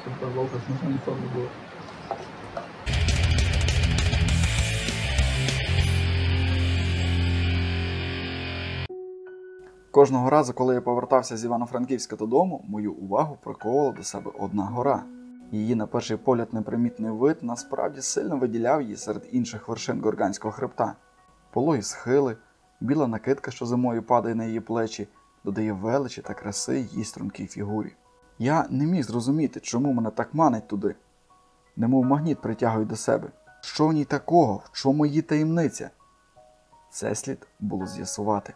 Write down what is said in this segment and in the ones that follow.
что порвал, как нужно, не помню было. Кожного разу, коли я повертався з Івано-Франківська додому, мою увагу приковувала до себе одна гора. Її, на перший погляд, непримітний вид насправді сильно виділяв її серед інших вершин Горганського хребта. Пологі схили, біла накидка, що зимою падає на її плечі, додає величі та краси її стрункій фігурі. Я не міг зрозуміти, чому мене так манить туди. Немов магніт притягує до себе. Що в ній такого? В чому її таємниця? Це слід було з'ясувати.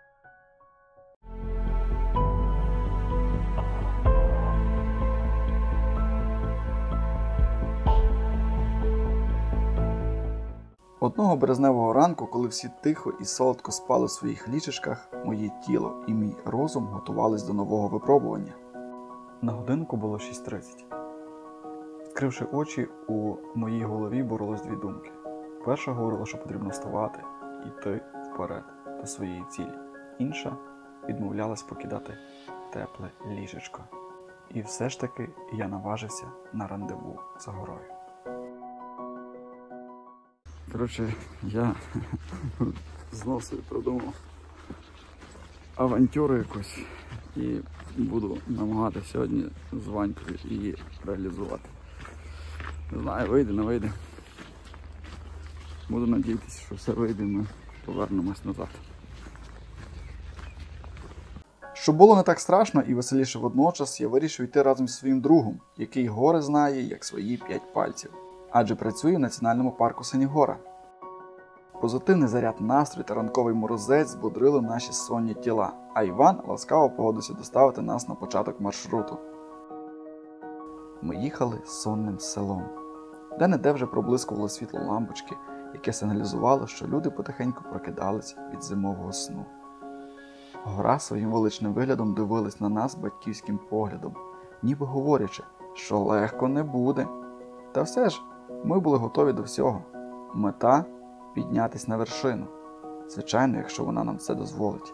Одного березневого ранку, коли всі тихо і солодко спали в своїх ліжечках, моє тіло і мій розум готувались до нового випробування. На годинку було 6:30. Відкривши очі, у моїй голові боролись дві думки. Перша говорила, що потрібно вставати, йти вперед до своєї цілі. Інша відмовлялась покидати тепле ліжечко. І все ж таки я наважився на рандеву за горою. Коротше, я знов собі придумав авантюру якусь і буду намагатися сьогодні з Ванькою її реалізувати. Не знаю, вийде, не вийде. Буду надіятися, що все вийде і ми повернемось назад. Щоб було не так страшно і веселіше водночас, я вирішив йти разом зі своїм другом, який гори знає як свої 5 пальців. Адже працює в Національному парку Синігора. Позитивний заряд настрою та ранковий морозець збодрили наші сонні тіла, а Іван ласкаво погодився доставити нас на початок маршруту. Ми їхали сонним селом. Де-не-де вже проблискувало світло лампочки, яке сигналізувало, що люди потихеньку прокидались від зимового сну. Гора своїм величним виглядом дивилась на нас батьківським поглядом, ніби говорячи, що легко не буде. Та все ж, ми були готові до всього. Мета – піднятись на вершину. Звичайно, якщо вона нам це дозволить.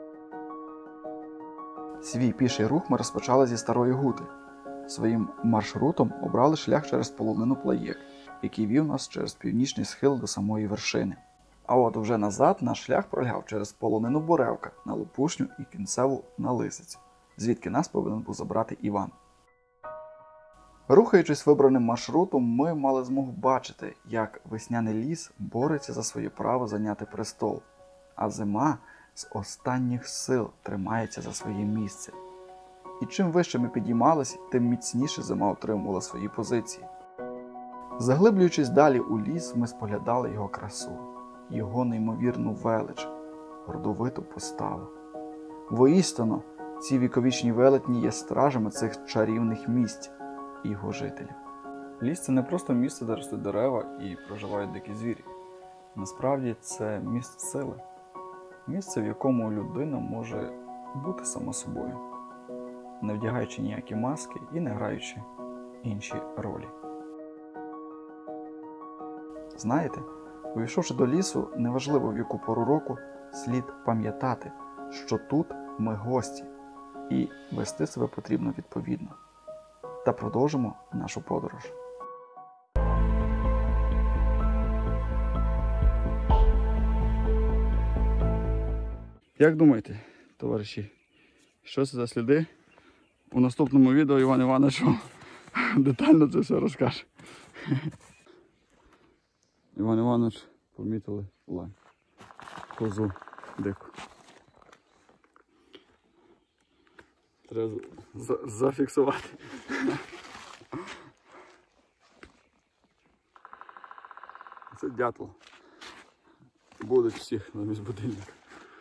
Свій піший рух ми розпочали зі Старої Гути. Своїм маршрутом обрали шлях через полонину Плаєк, який вів нас через північний схил до самої вершини. А от вже назад наш шлях пролягав через полонину Боревка на Лопушню і кінцеву на Лисицю, звідки нас повинен був забрати Іван. Рухаючись вибраним маршрутом, ми мали змогу бачити, як весняний ліс бореться за своє право зайняти престол, а зима з останніх сил тримається за своє місце. І чим вище ми підіймалися, тим міцніше зима отримувала свої позиції. Заглиблюючись далі у ліс, ми споглядали його красу, його неймовірну велич, гордовиту поставу. Воістину, ці віковічні велетні є стражами цих чарівних місць і його жителів. Ліс – це не просто місце, де ростуть дерева і проживають дикі звірі. Насправді це місце сили. Місце, в якому людина може бути сама собою, не вдягаючи ніякі маски і не граючи інші ролі. Знаєте, увійшовши до лісу, неважливо в яку пору року, слід пам'ятати, що тут ми гості, і вести себе потрібно відповідно. Та продовжимо нашу подорож. Як думаєте, товариші, що це за сліди? У наступному відео Іван Іванович детально це все розкаже. Іван Іванович помітили лань. Козу дику. Треба зафіксувати. Це дятел. Будуть всіх замість будильника.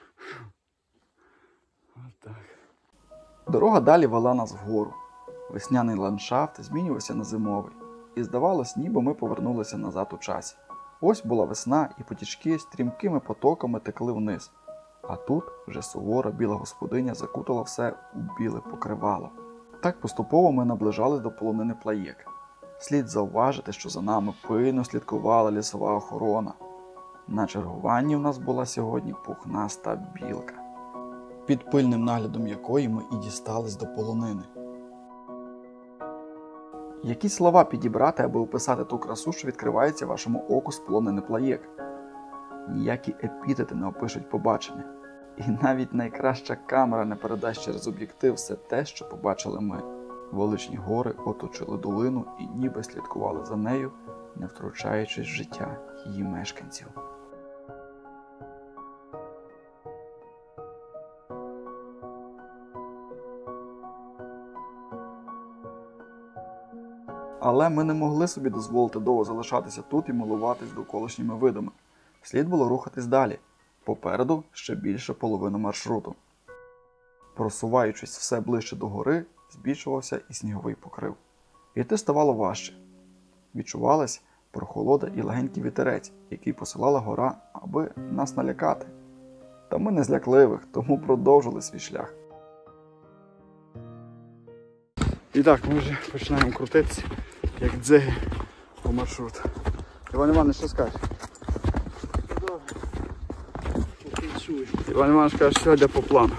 Отак. Дорога далі вела нас вгору. Весняний ландшафт змінювався на зимовий. І здавалось, ніби ми повернулися назад у часі. Ось була весна, і потічки стрімкими потоками текли вниз. А тут вже сувора біла господиня закутала все у біле покривало. Так поступово ми наближались до полонини Плаєк. Слід зауважити, що за нами пильно слідкувала лісова охорона. На чергуванні в нас була сьогодні пухнаста білка, під пильним наглядом якої ми і дістались до полонини. Які слова підібрати, аби описати ту красу, що відкривається вашому оку сполонений плаєк? Ніякі епітети не опишуть побачене. І навіть найкраща камера не передасть через об'єктив все те, що побачили ми. Величні гори оточили долину і ніби слідкували за нею, не втручаючись в життя її мешканців. Але ми не могли собі дозволити довго залишатися тут і милуватись довколишніми видами. Слід було рухатись далі. Попереду ще більше половини маршруту. Просуваючись все ближче до гори, збільшувався і сніговий покрив. Йти ставало важче. Відчувалась прохолода і легенький вітерець, який посилала гора, аби нас налякати. Та ми не злякливих, тому продовжили свій шлях. І так, ми вже починаємо крутитися, як дзиги по маршруту. Іван Іванович, що скажеш? Іван Іванович каже, що сьогодні по плану.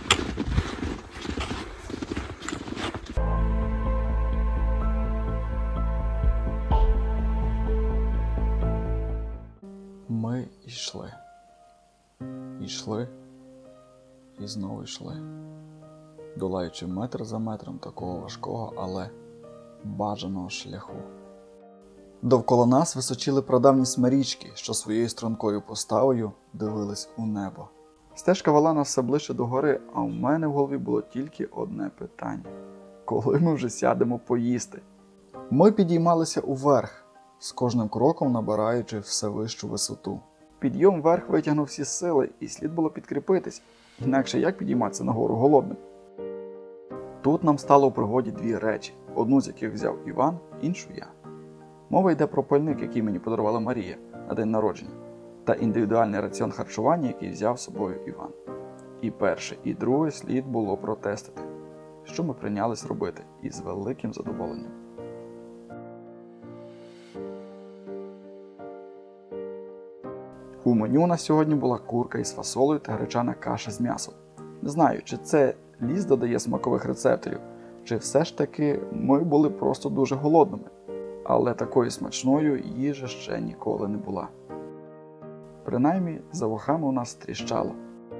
Ми йшли. Йшли і знову йшли, долаючи метр за метром такого важкого, але бажаного шляху. Довкола нас височили прадавні смирічки, що своєю стрункою поставою дивились у небо. Стежка вела нас все ближче до гори, а у мене в голові було тільки одне питання. Коли ми вже сядемо поїсти? Ми підіймалися уверх, з кожним кроком набираючи все вищу висоту. Підйом вверх витягнув всі сили, і слід було підкріпитись, інакше як підійматися нагору голодним? Тут нам стало у пригоді дві речі, одну з яких взяв Іван, іншу я. Мова йде про пальник, який мені подарувала Марія на день народження, та індивідуальний раціон харчування, який взяв з собою Іван. І перше, і друге слід було протестити, що ми прийнялись робити із великим задоволенням. У меню на сьогодні була курка із фасолею та гречана каша з м'ясом. Не знаю, чи це ліс додає смакових рецепторів, чи все ж таки ми були просто дуже голодними. Але такою смачною їжа ще ніколи не була. Принаймні, за вухами у нас тріщало.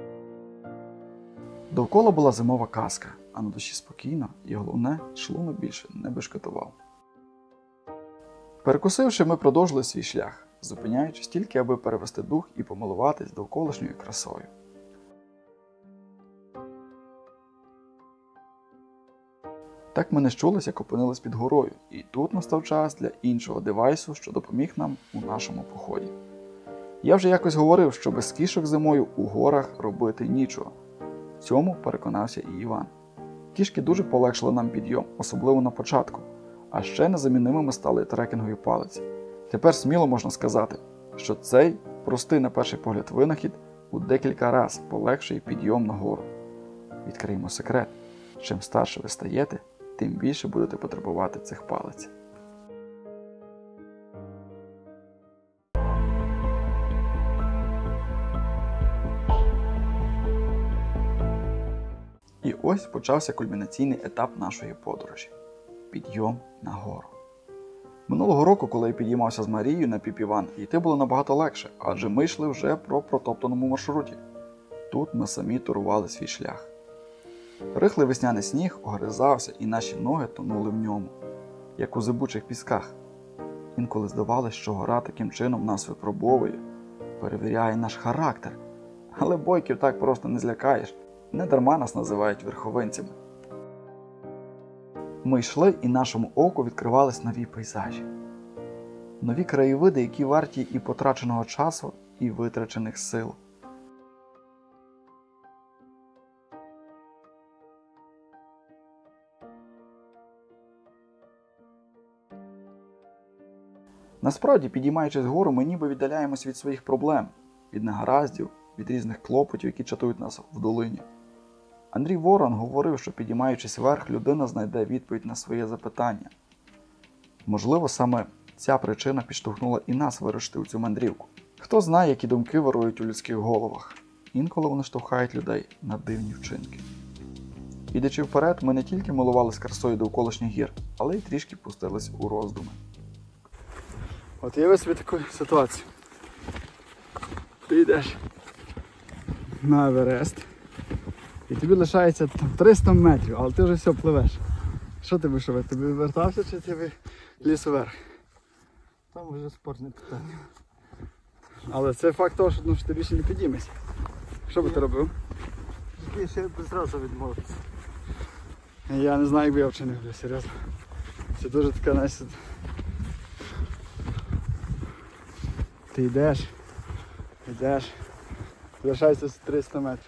Довкола була зимова казка, а на душі спокійно і, головне, шлунок більше не бешкетував. Перекусивши, ми продовжили свій шлях, зупиняючись тільки, аби перевести дух і помилуватись довколишньою красою. Так ми не щулись, як опинились під горою, і тут настав час для іншого девайсу, що допоміг нам у нашому поході. Я вже якось говорив, що без кішок зимою у горах робити нічого. В цьому переконався і Іван. Кішки дуже полегшили нам підйом, особливо на початку, а ще незамінимими стали трекінгові палиці. Тепер сміло можна сказати, що цей простий на перший погляд винахід у декілька разів полегшує підйом на гору. Відкриємо секрет. Чим старше ви стаєте, тим більше будете потребувати цих палиць. І ось почався кульмінаційний етап нашої подорожі – підйом на гору. Минулого року, коли я підіймався з Марією на Піп-Іван, йти було набагато легше, адже ми йшли вже по протоптаному маршруті. Тут ми самі турували свій шлях. Рихлий весняний сніг огризався, і наші ноги тонули в ньому, як у зибучих пісках. Інколи здавалось, що гора таким чином нас випробовує, перевіряє наш характер. Але бойків так просто не злякаєш, недарма нас називають верховинцями. Ми йшли, і нашому оку відкривались нові пейзажі. Нові краєвиди, які варті і потраченого часу, і витрачених сил. Насправді, підіймаючись вгору, ми ніби віддаляємось від своїх проблем, від негараздів, від різних клопотів, які чатують нас в долині. Андрій Ворон говорив, що підіймаючись вверх, людина знайде відповідь на своє запитання. Можливо, саме ця причина підштовхнула і нас вирушити у цю мандрівку. Хто знає, які думки вирують у людських головах. Інколи вони штовхають людей на дивні вчинки. Ідучи вперед, ми не тільки милувались красою довколишніх гір, але й трішки пустились у роздуми. От уяви собі таку ситуацію. Ти йдеш на Еверест, і тобі лишається там 300 метрів, але ти вже все пливеш. Що ти будеш робити? Ти б вертався чи ти б ліз вверх? Там вже спорне питання. Але це факт того, що ти більше не підіймешся. Що би ти робив? Я ще зразу відмовився. Я не знаю, як би я вчинив, серйозно. Це дуже така, знаєш, ти йдеш, залишається 300 метрів.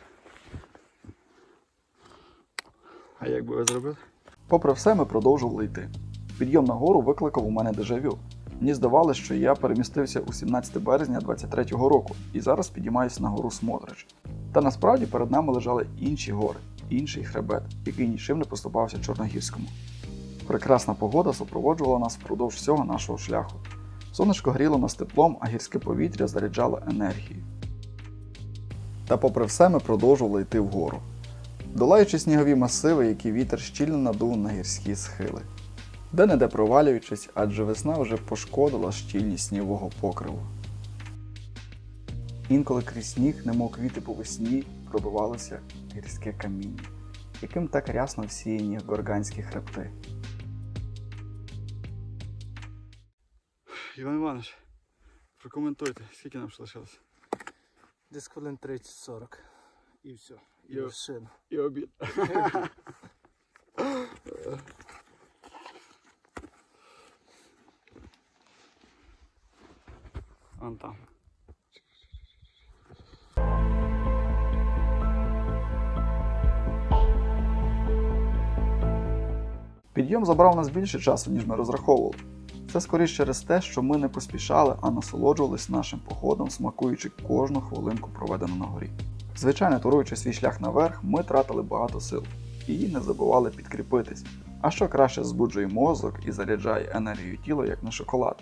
А як би ви зробили? Попри все, ми продовжували йти. Підйом на гору викликав у мене дежавю. Мені здавалося, що я перемістився у 17 березня 23-го року і зараз підіймаюся на гору Смотрич. Та насправді перед нами лежали інші гори, інший хребет, який нічим не поступався Чорногірському. Прекрасна погода супроводжувала нас впродовж всього нашого шляху. Сонечко гріло нас теплом, а гірське повітря заряджало енергією. Та попри все ми продовжували йти вгору, долаючи снігові масиви, які вітер щільно надув на гірські схили. Де-не-де провалюючись, адже весна вже пошкодила щільність снігового покриву. Інколи крізь сніг, немов квіти по весні, пробивалося гірське каміння, яким так рясно всіяні горганські хребти. Іван Іванович, прокоментуйте, скільки нам ще лишилося? Десь хвилин 30-40. І все. І І вершина. І обід. Вон там. Підйом забрав нас більше часу, ніж ми розраховували. Це скоріше через те, що ми не поспішали, а насолоджувались нашим походом, смакуючи кожну хвилинку, проведену на горі. Звичайно, туруючи свій шлях наверх, ми тратили багато сил і не забували підкріпитись, а що краще збуджує мозок і заряджає енергію тіла, як на шоколад.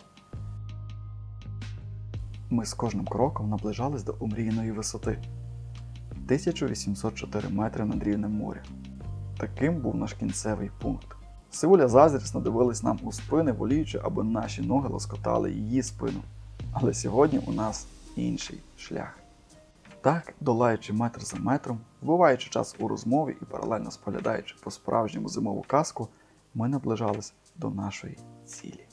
Ми з кожним кроком наближались до омріяної висоти – 1804 метри над рівнем моря. Таким був наш кінцевий пункт. Сивуля заздрісно дивилась нам у спини, воліючи, аби наші ноги лоскотали її спину. Але сьогодні у нас інший шлях. Так, долаючи метр за метром, вбиваючи час у розмові і паралельно споглядаючи по-справжньому зимову казку, ми наближались до нашої цілі.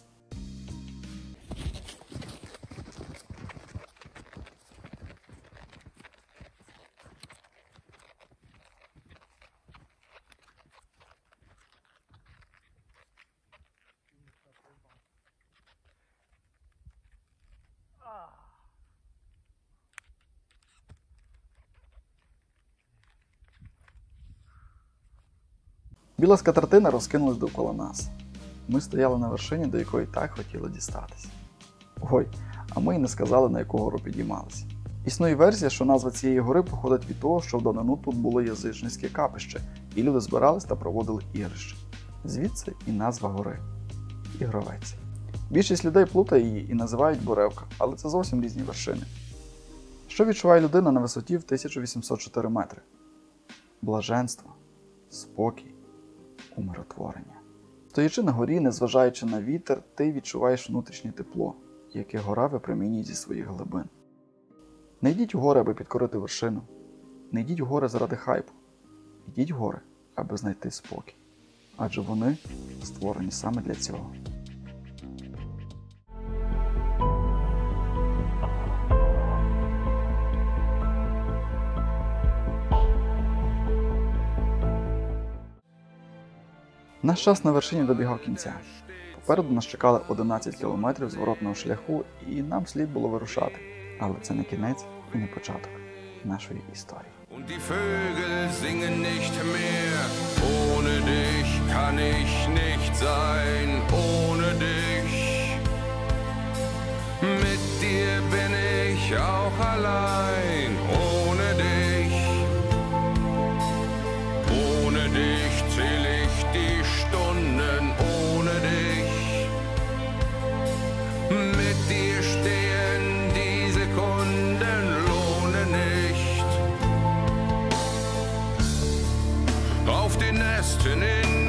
Біла скатертина розкинулась довкола нас. Ми стояли на вершині, до якої так хотіли дістатися. Ой, а ми й не сказали, на яку гору підіймалися. Існує версія, що назва цієї гори походить від того, що в давнину тут було язичницьке капище, і люди збирались та проводили ігрища. Звідси і назва гори – Ігровець. Більшість людей плутає її і називають Боревка, але це зовсім різні вершини. Що відчуває людина на висоті в 1804 метри? Блаженство, спокій, умиротворення. Стоячи на горі, незважаючи на вітер, ти відчуваєш внутрішнє тепло, яке гора випромінює зі своїх глибин. Не йдіть у гори, аби підкорити вершину. Не йдіть у гори заради хайпу. Йдіть в гори, аби знайти спокій. Адже вони створені саме для цього. Наш час на вершині добігав кінця. Попереду нас чекали 11 кілометрів зворотного шляху, і нам слід було вирушати. Але це не кінець і не початок нашої історії. Und die Vögel singen nicht mehr. Ohne dich kann ich nicht sein. Ohne dich. Mit dir bin ich auch allein. Ohne dich. Ohne dich zähl ich die Stunden. Ohne dich. Mit dir stehen die Sekunden. Lohne nicht. auf den Ästen in